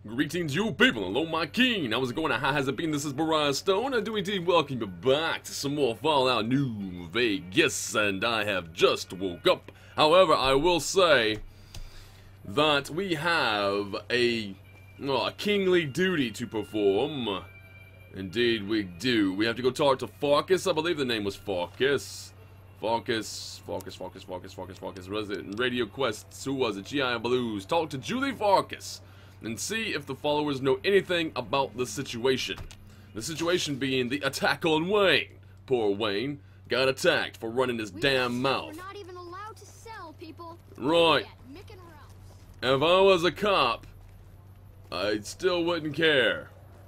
Greetings, you people. Hello, my king. How's it going? How has it been? This is Mariah Stone. I do indeed welcome you back to some more Fallout New Vegas, and I have just woke up. However, I will say that we have a kingly duty to perform. Indeed, we do. We have to go talk to Farkas. I believe the name was Farkas. Farkas. What was it? Radio Quests. Who was it? GI Blues. Talk to Julie Farkas and see if the followers know anything about the situation. The situation being the attack on Wayne. Poor Wayne got attacked for running his damn mouth. We're not even allowed to sell, people. Right. If I was a cop, I still wouldn't care.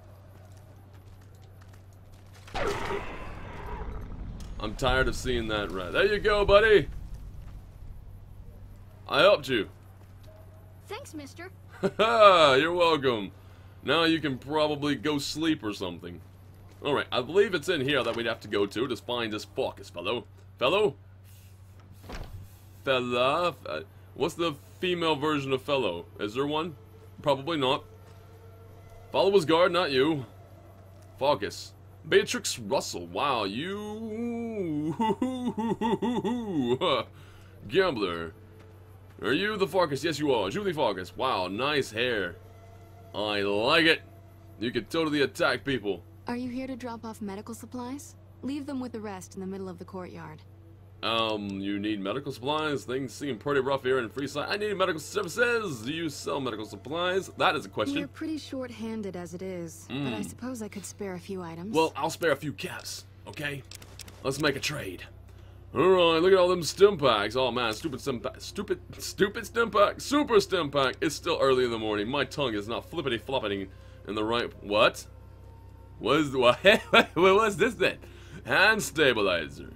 I'm tired of seeing that rat. There you go, buddy. I helped you. Thanks, mister. Haha, you're welcome. Now you can probably go sleep or something. Alright, I believe it's in here that we'd have to go to find this Farkas fellow. Fella? What's the female version of fellow? Is there one? Probably not. Follower's guard, not you. Farkas. Beatrix Russell. Wow, you... Gambler. Are you the Farkas? Yes, you are. Julie Farkas. Wow, nice hair. I like it. You can totally attack people. Are you here to drop off medical supplies? Leave them with the rest in the middle of the courtyard. You need medical supplies? Things seem pretty rough here in Freeside. I need medical services. Do you sell medical supplies? That is a question. We're pretty short-handed as it is, but I suppose I could spare a few items. Well, I'll spare a few caps, okay? Let's make a trade. Alright, look at all them stim packs. Oh man, stupid stim pack. Stupid stim pack. Super stim pack. It's still early in the morning. My tongue is not flippity flopping in the right. What? What's this then? Hand stabilizer.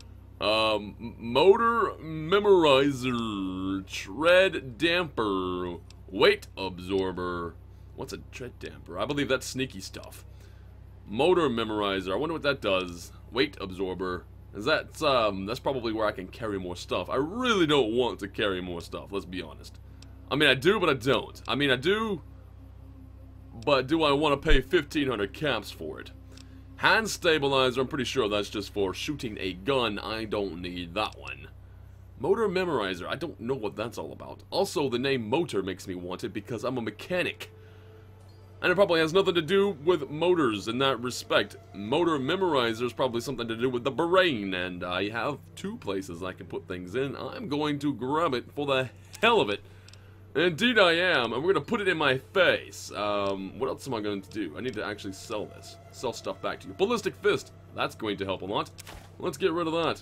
Motor memorizer. Tread damper. Weight absorber. What's a tread damper? I believe that's sneaky stuff. Motor memorizer. I wonder what that does. Weight absorber. That's probably where I can carry more stuff. I really don't want to carry more stuff, let's be honest. I mean, I do, but I don't. I mean, I do, but do I want to pay 1,500 caps for it? Hand stabilizer, I'm pretty sure that's just for shooting a gun. I don't need that one. Motor memorizer, I don't know what that's all about. Also, the name motor makes me want it because I'm a mechanic. And it probably has nothing to do with motors in that respect. Motor memorizer is probably something to do with the brain, and I have two places I can put things in. I'm going to grab it for the hell of it. Indeed I am, and we're going to put it in my face. What else am I going to do? I need to actually sell this. Sell stuff back to you. Ballistic fist. That's going to help a lot. Let's get rid of that.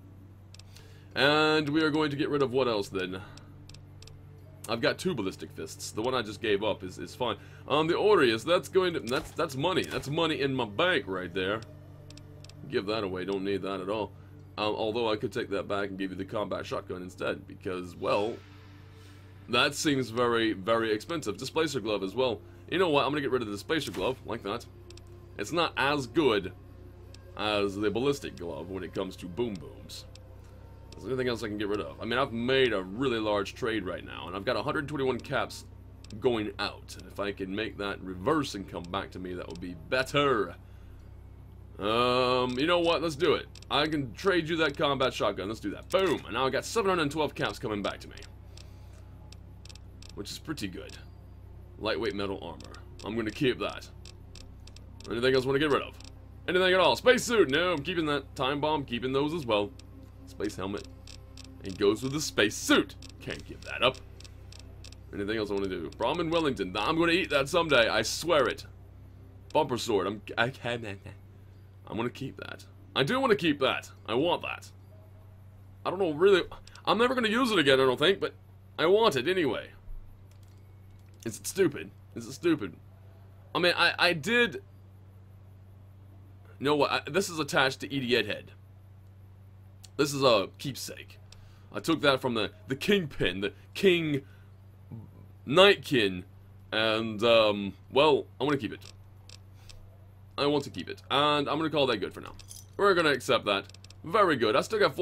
And we are going to get rid of what else then? I've got two ballistic fists. The one I just gave up is fine. The Aureus, that's going to that's money. That's money in my bank right there. Give that away. Don't need that at all. Although I could take that back and give you the combat shotgun instead, because well, that seems very, very expensive. Displacer glove as well. You know what? I'm gonna get rid of the displacer glove like that. It's not as good as the ballistic glove when it comes to boom booms. Is there anything else I can get rid of? I mean, I've made a really large trade right now, and I've got 121 caps going out. If I can make that reverse and come back to me, that would be better. You know what? Let's do it. I can trade you that combat shotgun. Let's do that. Boom! And now I got 712 caps coming back to me. Which is pretty good. Lightweight metal armor. I'm going to keep that. Anything else I want to get rid of? Anything at all? Spacesuit! No, I'm keeping that. Time bomb, keeping those as well. Space helmet. It goes with the space suit. Can't give that up. Anything else I want to do? Brahmin Wellington. I'm going to eat that someday. I swear it. Bumper sword. I'm going to keep that. I do want to keep that. I want that. I don't know, really. I'm never going to use it again, I don't think, but I want it anyway. Is it stupid? Is it stupid? I mean, I did... You know what? This is attached to Edie Edhead. This is a keepsake. I took that from the Kingpin, the King Nightkin, and, well, I want to keep it. I want to keep it, and I'm going to call that good for now. We're going to accept that. Very good. I still got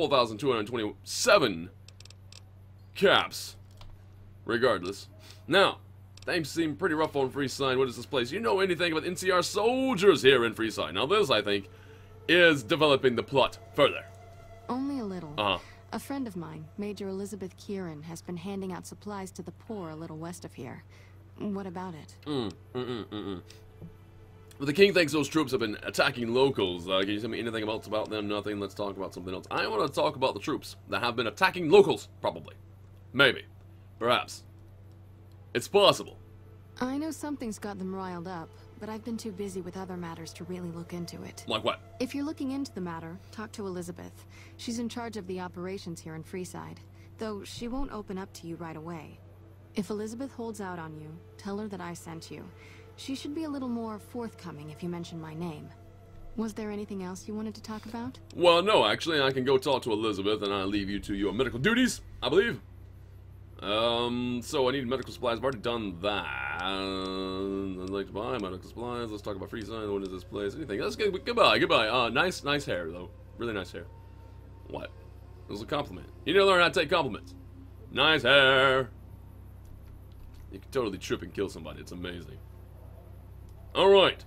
4,227 caps, regardless. Now, Things seem pretty rough on Freeside. What is this place? You know anything about NCR soldiers here in Freeside? Now this, I think, is developing the plot further. Only a little. Uh-huh. A friend of mine, Major Elizabeth Kieran, has been handing out supplies to the poor a little west of here. What about it? Well, the king thinks those troops have been attacking locals. Can you tell me anything else about them? Nothing. Let's talk about something else. I want to talk about the troops that have been attacking locals, probably. Maybe. Perhaps. It's possible. I know something's got them riled up, but I've been too busy with other matters to really look into it. Like what? If you're looking into the matter, talk to Elizabeth. She's in charge of the operations here in Freeside, though she won't open up to you right away. If Elizabeth holds out on you, tell her that I sent you. She should be a little more forthcoming if you mention my name. Was there anything else you wanted to talk about? Well, no, actually, I can go talk to Elizabeth, and I'll leave you to your medical duties, I believe. So I need medical supplies. I've already done that. I'd like to buy medical supplies. Let's talk about Freeside. What is this place? Anything? Let's get goodbye. Nice hair, though. Really nice hair. What? It was a compliment. You need to learn how to take compliments. Nice hair. You can totally trip and kill somebody. It's amazing. Alright,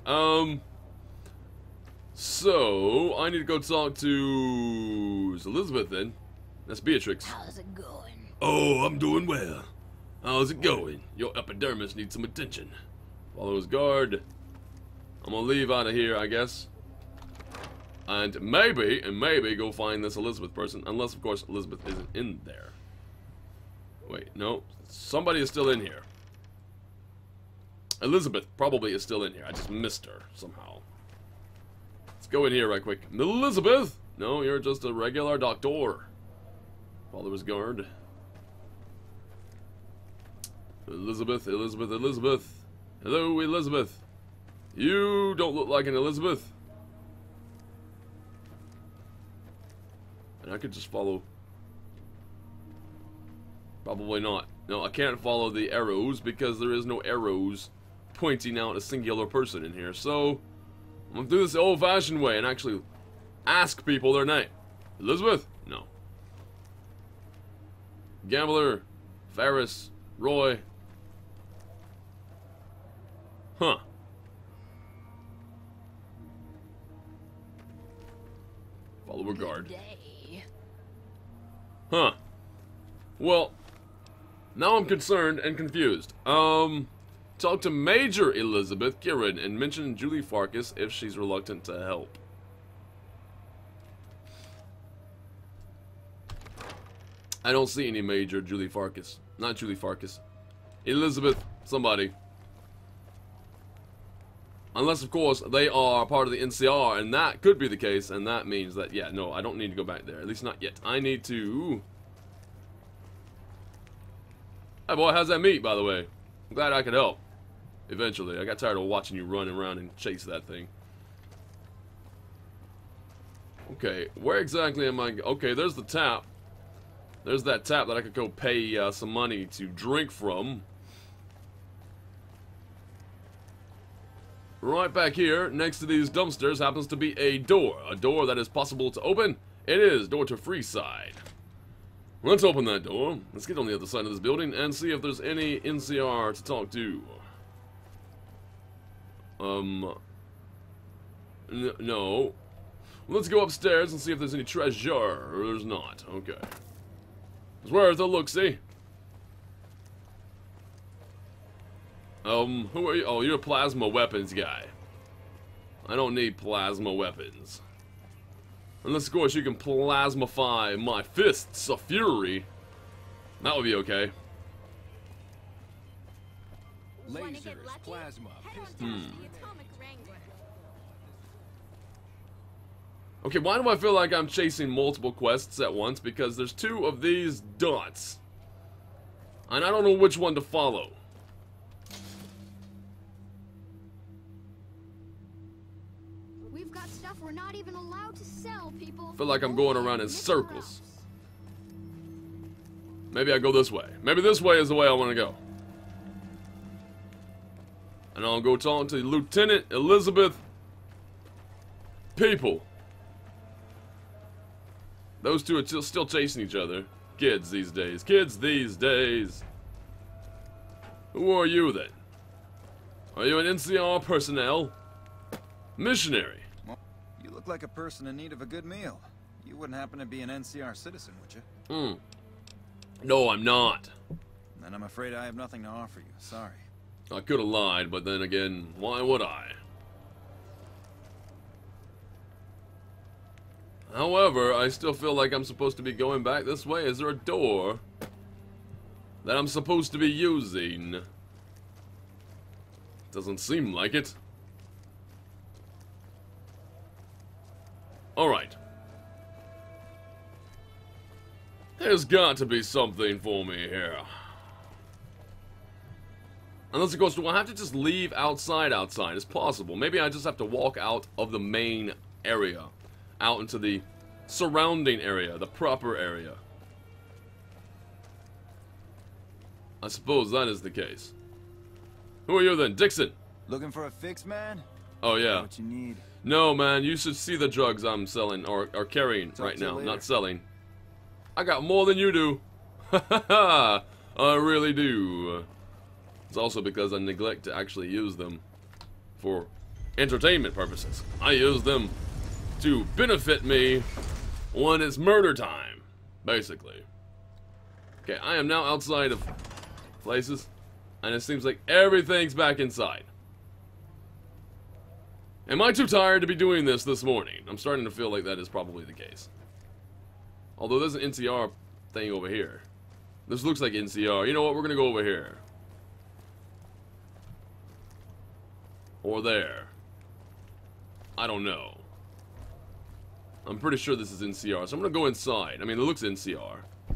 so I need to go talk to Elizabeth then. That's Beatrix. How's it going? Oh, I'm doing well. How's it going? Your epidermis needs some attention. Follow his guard. I'm gonna leave out of here, I guess. And maybe go find this Elizabeth person. Unless, of course, Elizabeth isn't in there. Wait, no. Somebody is still in here. Elizabeth probably is still in here. I just missed her somehow. Let's go in here right quick. Elizabeth! No, you're just a regular doctor. Follow his guard. Elizabeth. Hello, Elizabeth. You don't look like an Elizabeth. And I could just follow. Probably not. No, I can't follow the arrows because there is no arrows pointing out a singular person in here. So, I'm going to do this the old-fashioned way and actually ask people their name. Elizabeth? No. Gambler. Ferris. Roy. Huh. Follow a guard. Huh. Well, now I'm concerned and confused. Talk to Major Elizabeth Kieran and mention Julie Farkas if she's reluctant to help. I don't see any Major Julie Farkas. Not Julie Farkas. Elizabeth somebody. Unless, of course, they are part of the NCR, and that could be the case, and that means that, yeah, no, I don't need to go back there. At least not yet. I need to... Hey, boy, how's that meat, by the way? I'm glad I could help. Eventually. I got tired of watching you run around and chase that thing. Okay, where exactly am I... Okay, there's the tap. There's that tap that I could go pay some money to drink from. Right back here, next to these dumpsters, happens to be a door. A door that is possible to open. It is. Door to Freeside. Let's open that door. Let's get on the other side of this building and see if there's any NCR to talk to. No. Let's go upstairs and see if there's any treasure. There's not. Okay. It's worth a look-see. Who are you? Oh, you're a plasma weapons guy. I don't need plasma weapons. Unless, of course, you can plasmify my fists of fury. That would be okay. Lasers, plasma, Okay, why do I feel like I'm chasing multiple quests at once? Because there's two of these dots. And I don't know which one to follow. We've got stuff we're not even allowed to sell, people. I feel like I'm going around in circles. Maybe I go this way. Maybe this way is the way I want to go. And I'll go talk to Lieutenant Elizabeth People. Those two are still chasing each other. Kids these days. Kids these days. Who are you then? Are you an NCR personnel? Missionary. Well, you look like a person in need of a good meal. You wouldn't happen to be an NCR citizen, would you? No, I'm not. Then I'm afraid I have nothing to offer you. Sorry. I could have lied, but then again, why would I? However, I still feel like I'm supposed to be going back this way. Is there a door that I'm supposed to be using? Doesn't seem like it. Alright. There's got to be something for me here. Unless, of course, do I have to just leave outside? It's possible. Maybe I just have to walk out of the main area. Out into the surrounding area. The proper area. I suppose that is the case. Who are you then? Dixon. Looking for a fix, man? Oh, yeah. What you need? No, man. You should see the drugs I'm selling or carrying right now. Not selling. I got more than you do. Ha ha ha. I really do. It's also because I neglect to actually use them for entertainment purposes. I use them to benefit me when it's murder time, basically. Okay, I am now outside of places, and it seems like everything's back inside. Am I too tired to be doing this morning? I'm starting to feel like that is probably the case. Although there's an NCR thing over here. This looks like NCR. You know what? We're gonna go over here. Or there. I don't know. I'm pretty sure this is NCR, so I'm gonna go inside. I mean, it looks NCR.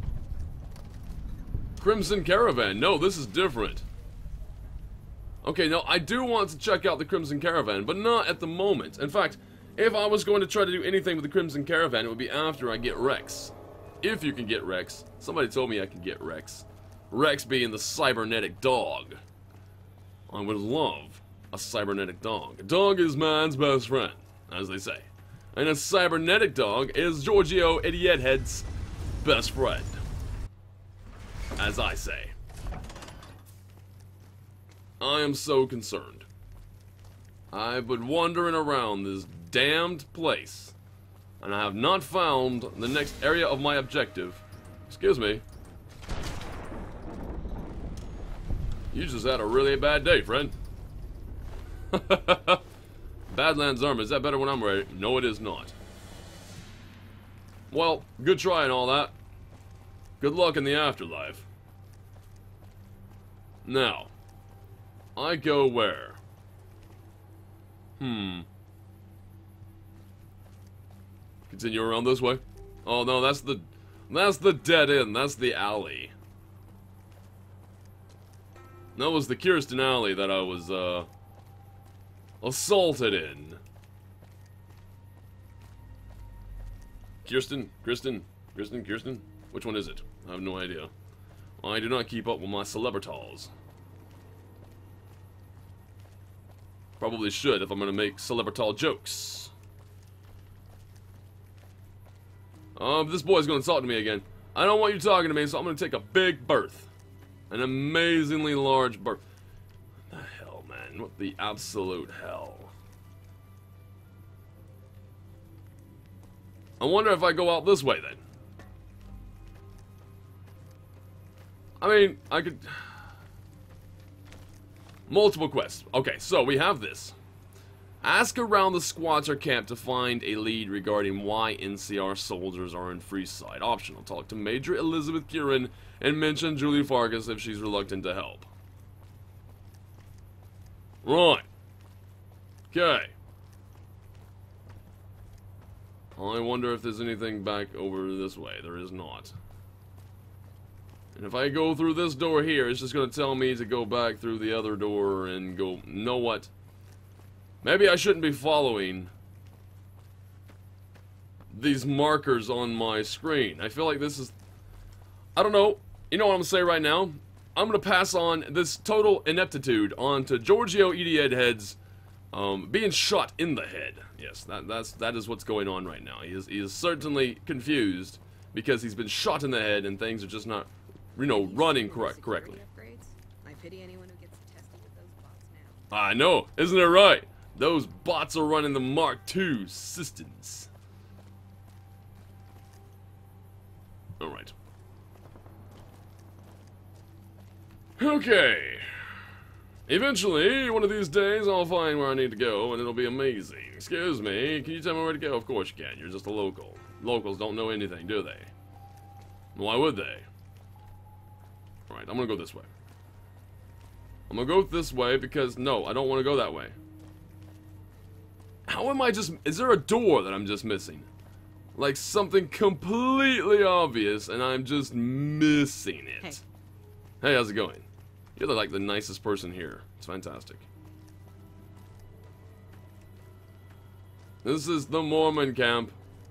Crimson Caravan. No, this is different. Okay, now, I do want to check out the Crimson Caravan, but not at the moment. In fact, if I was going to try to do anything with the Crimson Caravan, it would be after I get Rex. If you can get Rex. Somebody told me I can get Rex. Rex being the cybernetic dog. I would love a cybernetic dog. A dog is man's best friend, as they say. And a cybernetic dog is Giorgio Idiothead's best friend. As I say. I am so concerned. I've been wandering around this damned place, and I have not found the next area of my objective. Excuse me. You just had a really bad day, friend. Badlands Armor, is that better when I'm ready? No, it is not. Well, good try and all that. Good luck in the afterlife. Now, I go where? Continue around this way? Oh no, that's the dead end, that's the alley. That was the Kirsten alley that I was, assaulted in. Kirsten? Which one is it? I have no idea. I do not keep up with my celebrities. Probably should if I'm gonna make celebrital jokes. This boy's gonna talk to me again. I don't want you talking to me, so I'm gonna take a big berth. An amazingly large berth. What the hell, man? What the absolute hell? I wonder if I go out this way, then. I mean, I could... Multiple quests. Okay, so we have this. Ask around the squatter camp to find a lead regarding why NCR soldiers are in Freeside. Optional. Talk to Major Elizabeth Kieran and mention Julie Farkas if she's reluctant to help. Right. Okay. I wonder if there's anything back over this way. There is not. And if I go through this door here, it's just going to tell me to go back through the other door and go, know what? Maybe I shouldn't be following these markers on my screen. I feel like this is... I don't know. You know what I'm going to say right now? I'm going to pass on this total ineptitude onto Giorgio Idiothead's being shot in the head. Yes, that is what's going on right now. He is certainly confused because he's been shot in the head and things are just not... you know, running correctly. I pity anyone who I know, isn't it right? Those bots are running the Mark II systems. Alright. Okay. Eventually, one of these days, I'll find where I need to go, and it'll be amazing. Excuse me, can you tell me where to go? Of course you can, you're just a local. Locals don't know anything, do they? Why would they? Alright, I'm gonna go this way. I'm gonna go this way because, no, I don't want to go that way. How am I just... Is there a door that I'm just missing? Like something completely obvious, and I'm just missing it. Hey, how's it going? You're like the nicest person here. It's fantastic. This is the Mormon camp.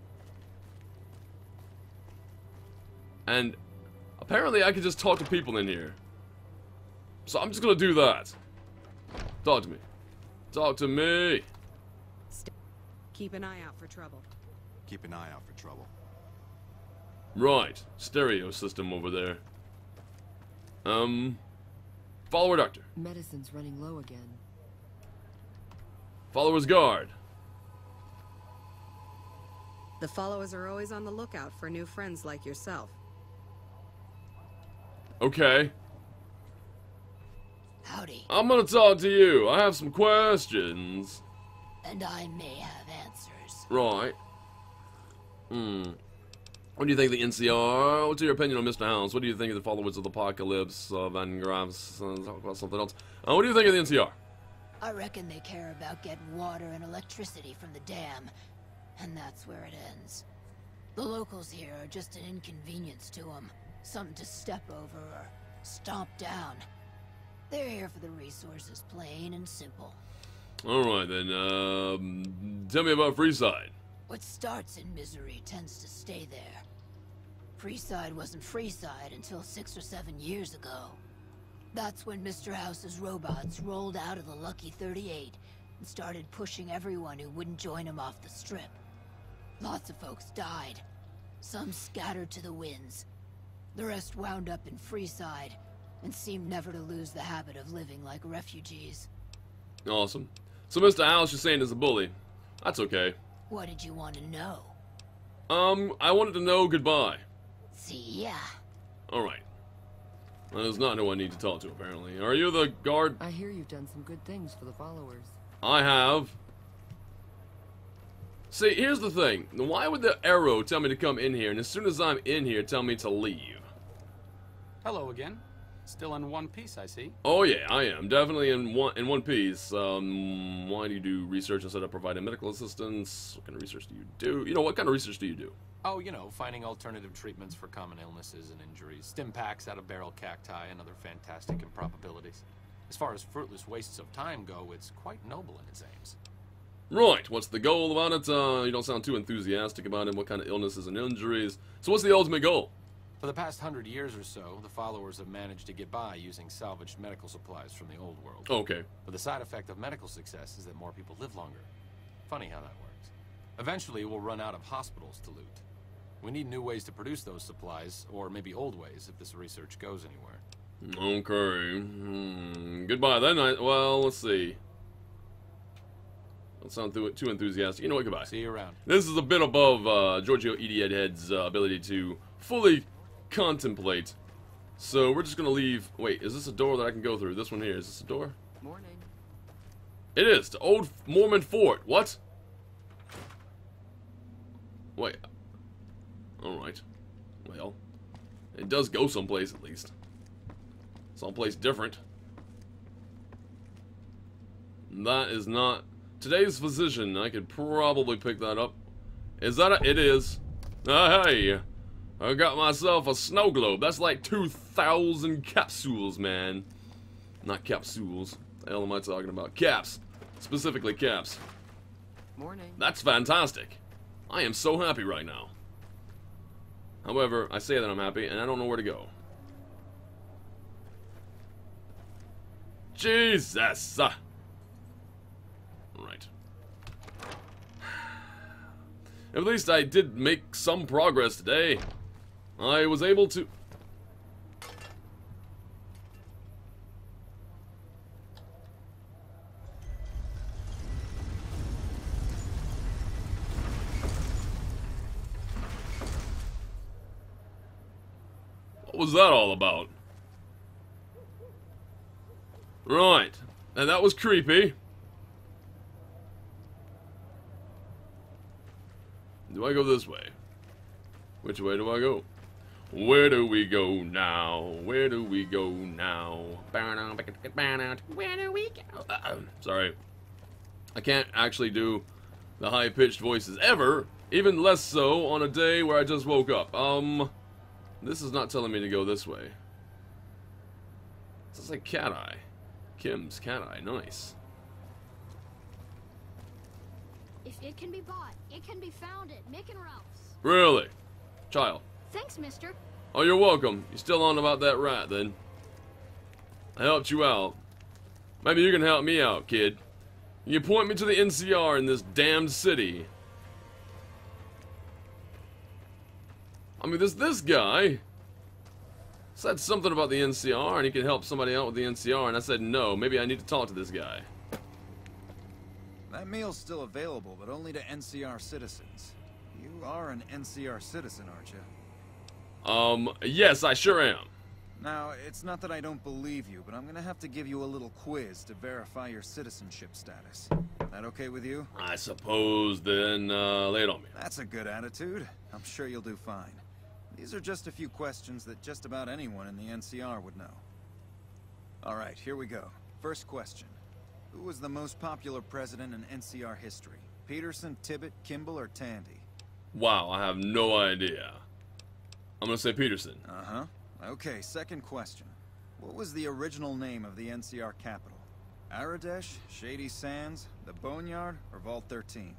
And apparently I can just talk to people in here. So I'm just gonna do that. Talk to me. Talk to me. Keep an eye out for trouble. Keep an eye out for trouble. Right. Stereo system over there. Follower doctor. Medicine's running low again. Follower's guard. The followers are always on the lookout for new friends like yourself. Okay. Howdy. I'm gonna talk to you. I have some questions. And I may have answers. Right. What do you think of the NCR? What's your opinion on Mr. House? What do you think of the followers of the apocalypse? Van Graff's talk about something else. What do you think of the NCR? I reckon they care about getting water and electricity from the dam, and that's where it ends. The locals here are just an inconvenience to them, something to step over or stomp down. They're here for the resources, plain and simple. Alright then, tell me about Freeside. What starts in misery tends to stay there. Freeside wasn't Freeside until 6 or 7 years ago. That's when Mr. House's robots rolled out of the Lucky 38 and started pushing everyone who wouldn't join him off the strip. Lots of folks died. Some scattered to the winds. The rest wound up in Freeside and seemed never to lose the habit of living like refugees. Awesome. So Mr. House, you're saying is a bully. That's okay. What did you want to know? I wanted to know goodbye. See ya. Alright. That is not who I need to talk to, apparently. Are you the guard? I hear you've done some good things for the followers. I have. See, here's the thing. Why would the arrow tell me to come in here, and as soon as I'm in here, tell me to leave? Hello again. Still in one piece, I see. Oh yeah, I am. Definitely in one piece. Why do you do research instead of providing medical assistance? What kind of research do you do? You know, what kind of research do you do? Oh, you know, finding alternative treatments for common illnesses and injuries, stim packs out of barrel cacti, and other fantastic improbabilities. As far as fruitless wastes of time go, it's quite noble in its aims. Right, what's the goal about it? You don't sound too enthusiastic about it. What kind of illnesses and injuries? So what's the ultimate goal? For the past 100 years or so, the followers have managed to get by using salvaged medical supplies from the old world. Okay. But the side effect of medical success is that more people live longer. Funny how that works. Eventually, we'll run out of hospitals to loot. We need new ways to produce those supplies, or maybe old ways if this research goes anywhere. Okay. Goodbye then. Well, let's see. Don't sound too enthusiastic. You know what? Goodbye. See you around. This is a bit above Giorgio Idiot ability to fully contemplate. So we're just gonna leave. Wait, is this a door that I can go through? This one here. Is this a door? Morning. It is. The old Mormon fort. What? Wait. Alright. Well, it does go someplace at least. Someplace different. That is not... Today's physician. I could probably pick that up. Is that a... It is. Hey! I got myself a snow globe. That's like 2,000 capsules, man. Not capsules. What the hell am I talking about? Caps. Specifically caps. Morning. That's fantastic. I am so happy right now. However, I say that I'm happy, and I don't know where to go. Jesus! Right. At least I did make some progress today. I was able to... What was that all about? Right. And that was creepy. Do I go this way? Which way do I go? Where do we go now? Where do we go now? Where do we go? Sorry. I can't actually do the high-pitched voices ever. Even less so on a day where I just woke up. This is not telling me to go this way. This is like Cat Eye. Kim's Cat Eye. Nice. If it can be bought, it can be found at Mick and Ralph's. Really? Child. Thanks, mister. Oh, you're welcome. You still on about that rat, then? I helped you out. Maybe you can help me out, kid. You point me to the NCR in this damned city. I mean, this guy said something about the NCR and he could help somebody out with the NCR, and I said no, maybe I need to talk to this guy. That meal's still available, but only to NCR citizens. You are an NCR citizen, aren't you? Yes, I sure am. Now, it's not that I don't believe you, but I'm gonna have to give you a little quiz to verify your citizenship status. That okay with you? I suppose then, lay it on me. That's a good attitude. I'm sure you'll do fine. These are just a few questions that just about anyone in the NCR would know. Alright, here we go. First question. Who was the most popular president in NCR history? Peterson, Tibbet, Kimball, or Tandy? Wow, I have no idea. I'm gonna say Peterson. Uh-huh. Okay, second question. What was the original name of the NCR capital? Aradesh, Shady Sands, the Boneyard, or Vault 13?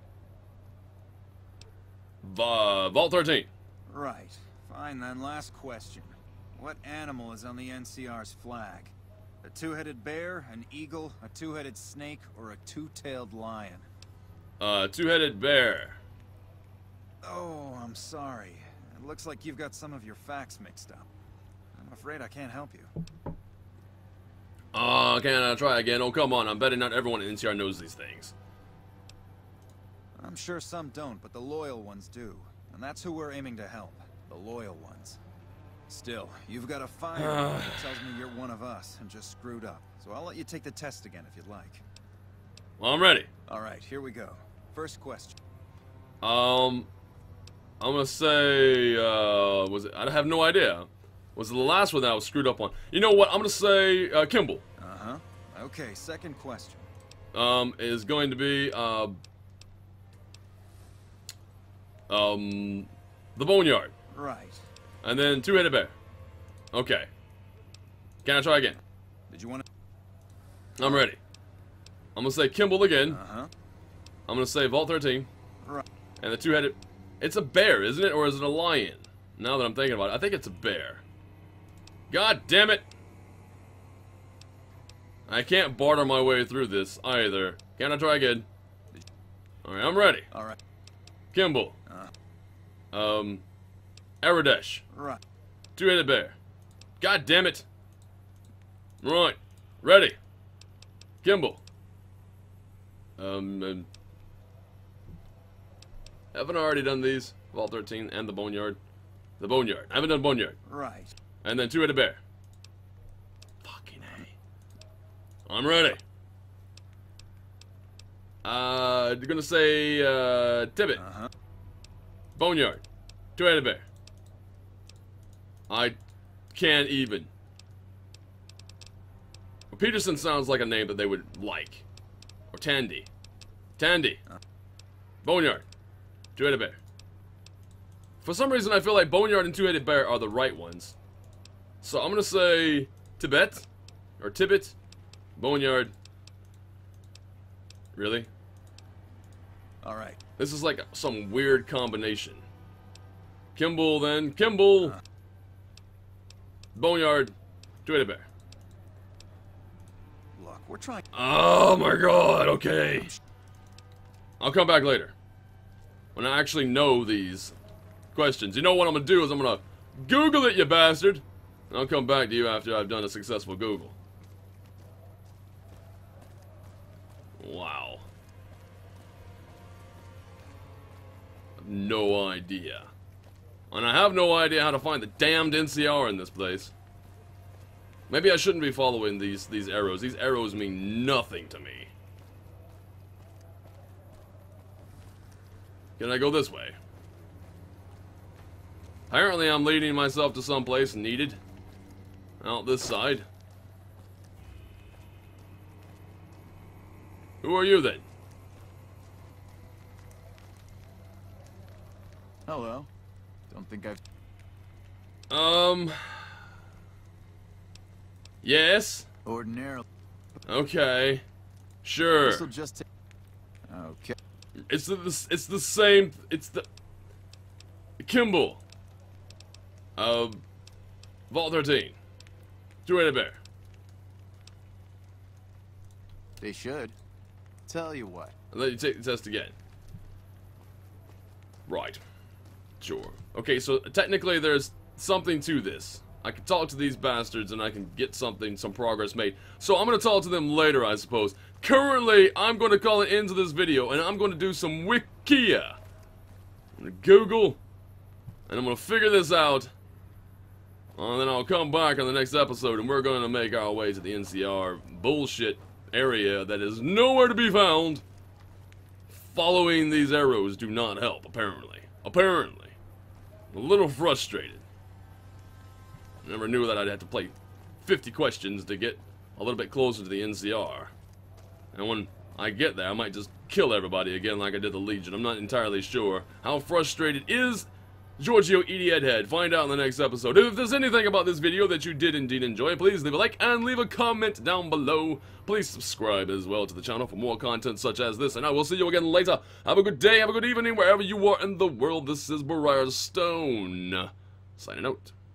Vault 13. Right. Fine then, last question. What animal is on the NCR's flag? A two-headed bear, an eagle, a two-headed snake, or a two-tailed lion? Two-headed bear. Oh, I'm sorry. It looks like you've got some of your facts mixed up. I'm afraid I can't help you. Can I try again? Oh, come on. I'm betting not everyone in NCR knows these things. I'm sure some don't, but the loyal ones do. And that's who we're aiming to help. The loyal ones. Still, you've got a fire that tells me you're one of us and just screwed up. So I'll let you take the test again if you'd like. Well, I'm ready. Alright, here we go. First question. I'm gonna say, was it? I have no idea. Was it the last one that I was screwed up on? You know what? I'm gonna say, Kimball. Uh-huh. Okay, second question. Is going to be, the Boneyard. Right. And then two-headed bear. Okay. Can I try again? Did you want to... I'm ready. I'm gonna say Kimball again. Uh-huh. I'm gonna say Vault 13. Right. And the two-headed... It's a bear, isn't it? Or is it a lion? Now that I'm thinking about it, I think it's a bear. God damn it! I can't barter my way through this either. Can I try again? Alright, I'm ready. Alright. Kimball. Aradesh. Right. Two-headed bear. God damn it! Right. Ready. Kimball. Haven't I already done these? Vault 13 and the Boneyard. The Boneyard. I haven't done Boneyard. Right. And then two-headed bear. Fucking A. I'm ready. You're gonna say, Tibbet. Uh-huh. Boneyard. Two-headed bear. I can't even. Well, Peterson sounds like a name that they would like. Or Tandy. Tandy. Boneyard. Two-headed bear. For some reason, I feel like Boneyard and two-headed bear are the right ones. So I'm gonna say Tibet. Or Tibbet. Boneyard. Really? Alright. This is like some weird combination. Kimball, then. Kimball. Boneyard. Two-headed bear. Look, we're trying... Oh my god, okay. I'll come back later. When I actually know these questions. You know what I'm gonna do is I'm gonna Google it, you bastard. And I'll come back to you after I've done a successful Google. Wow. No idea. And I have no idea how to find the damned NCR in this place. Maybe I shouldn't be following these arrows. These arrows mean nothing to me. Can I go this way? Apparently I'm leading myself to someplace needed. Out this side. Who are you then? Hello. Don't think I've... Yes? Ordinarily... Okay. Sure. This'll just take... Okay. It's the same... It's the... Kimball. Vault 13. Two-headed bear. They should. Tell you what. I'll let you take the test again. Right. Sure. Okay, so technically there's something to this. I can talk to these bastards and I can get some progress made. So I'm going to talk to them later, I suppose. Currently, I'm going to call it into this video and I'm going to do some Wikia. I'm going to Google and I'm going to figure this out. And then I'll come back on the next episode and we're going to make our way to the NCR bullshit area that is nowhere to be found. Following these arrows do not help, apparently. Apparently. I'm a little frustrated. I never knew that I'd have to play 50 questions to get a little bit closer to the NCR. And when I get there, I might just kill everybody again like I did the Legion. I'm not entirely sure. How frustrated is Giorgio Ediedhead? Find out in the next episode. If there's anything about this video that you did indeed enjoy, please leave a like and leave a comment down below. Please subscribe as well to the channel for more content such as this, and I will see you again later. Have a good day, have a good evening, wherever you are in the world. This is Briarstone, signing out.